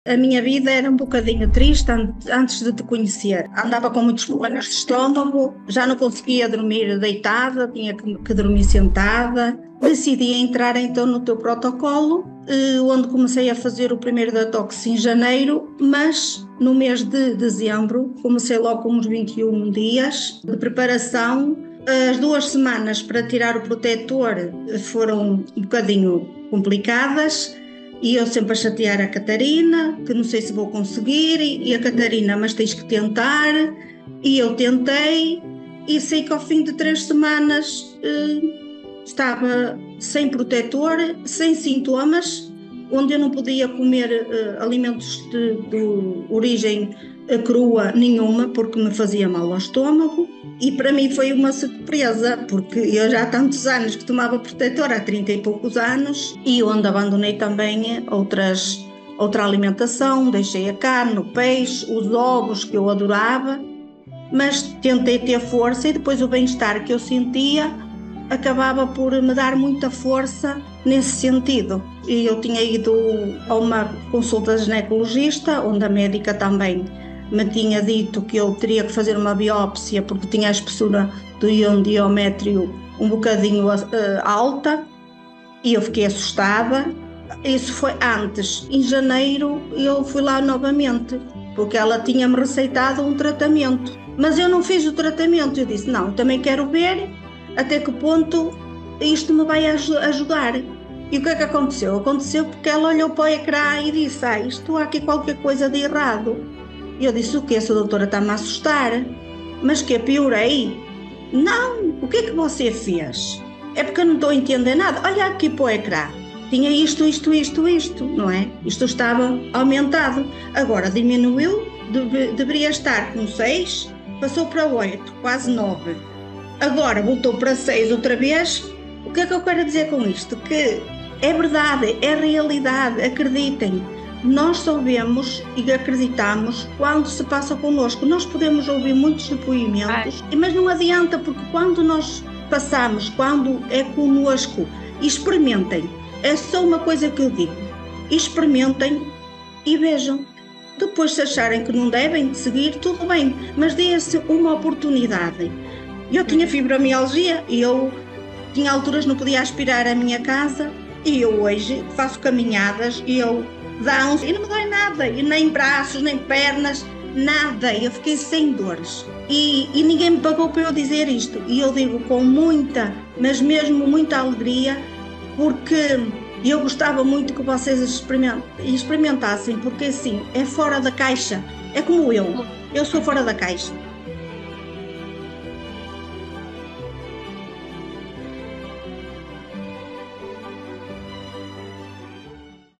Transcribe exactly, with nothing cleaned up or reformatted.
A minha vida era um bocadinho triste an- antes de te conhecer. Andava com muitos problemas de estômago, já não conseguia dormir deitada, tinha que, que dormir sentada. Decidi entrar então no teu protocolo, eh, onde comecei a fazer o primeiro detox em janeiro, mas no mês de dezembro comecei logo com uns vinte e um dias de preparação. As duas semanas para tirar o protetor foram um bocadinho complicadas. E eu sempre a chatear a Catarina, que não sei se vou conseguir, e a Catarina, mas tens que tentar. E eu tentei, e sei que ao fim de três semanas eh, estava sem protetor, sem sintomas, onde eu não podia comer eh, alimentos de, de origem eh, crua nenhuma, porque me fazia mal ao estômago. E para mim foi uma surpresa, porque eu já há tantos anos que tomava protetor, há trinta e poucos anos, e onde abandonei também outras, outra alimentação, deixei a carne, o peixe, os ovos que eu adorava, mas tentei ter força e depois o bem-estar que eu sentia acabava por me dar muita força nesse sentido. E eu tinha ido a uma consulta de ginecologista, onde a médica também me tinha dito que eu teria que fazer uma biópsia porque tinha a espessura do iodométrio um bocadinho uh, alta, e eu fiquei assustada. Isso foi antes. Em janeiro eu fui lá novamente, porque ela tinha-me receitado um tratamento, mas eu não fiz o tratamento. Eu disse, não, também quero ver até que ponto isto me vai ajudar. E o que é que aconteceu? Aconteceu porque ela olhou para o ecrã e disse, ah, isto há aqui qualquer coisa de errado. E eu disse, o que? Essa doutora está-me a assustar. Mas que piorei? Não, o que é que você fez? É porque eu não estou a entender nada. Olha aqui para o ecrã. Tinha isto, isto, isto, isto, não é? Isto estava aumentado. Agora diminuiu, deve, deveria estar com seis, passou para oito, quase nove. Agora voltou para seis outra vez. O que é que eu quero dizer com isto? Que é verdade, é realidade, acreditem. Nós só vemos e acreditamos quando se passa connosco. Nós podemos ouvir muitos depoimentos, Ai. mas não adianta, porque quando nós passamos, quando é connosco, experimentem. É só uma coisa que eu digo. Experimentem e vejam. Depois, se acharem que não devem seguir, tudo bem, mas dê-se uma oportunidade. Eu tinha fibromialgia e eu tinha alturas não podia aspirar a minha casa, e eu hoje faço caminhadas e eu dá-uns e não me dói nada, e nem braços, nem pernas, nada. Eu fiquei sem dores. E, e ninguém me pagou para eu dizer isto. E eu digo com muita, mas mesmo muita alegria, porque eu gostava muito que vocês experimentassem, porque assim, é fora da caixa. É como eu. Eu sou fora da caixa.